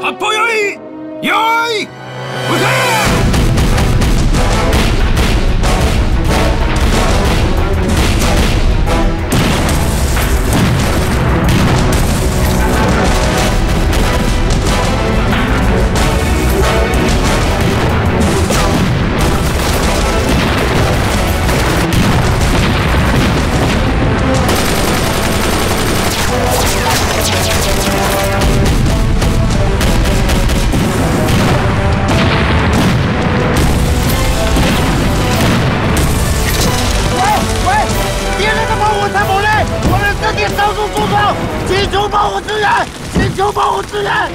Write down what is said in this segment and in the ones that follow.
発砲用意用意撃て。 到处助攻，请求保护支援，请求保护支援。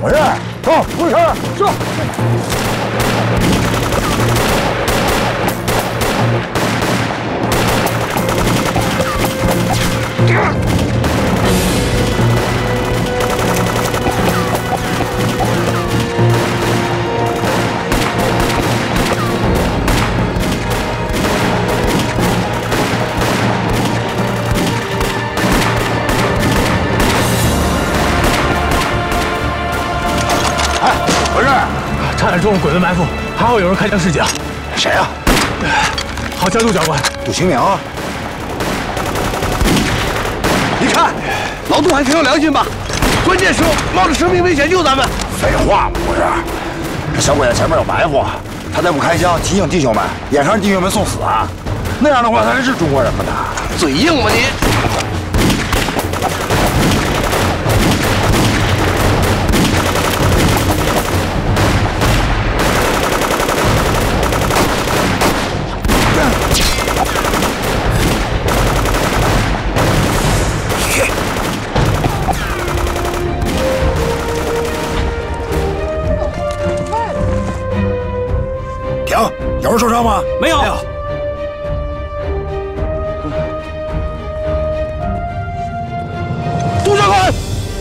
么回事？走，回车。是。 差点中了鬼子埋伏，还好有人开枪示警。 谁啊？ 郝家杜教官， 杜清明啊！ 你看，老杜还挺有良心吧？关键时候冒着生命危险救咱们。 废话嘛，不是？这小鬼子前面有埋伏，他再不开枪提醒弟兄们，眼看着弟兄们送死啊！那样的话，他还是中国人吗？他嘴硬吗你？ 停！有人受伤吗？ 没有。杜教官，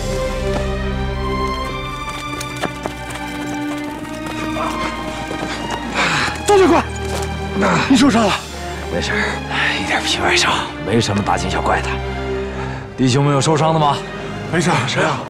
杜教官，你受伤了？ 没事，一点皮外伤，没什么大惊小怪的。弟兄们有受伤的吗？ 没事，谁啊？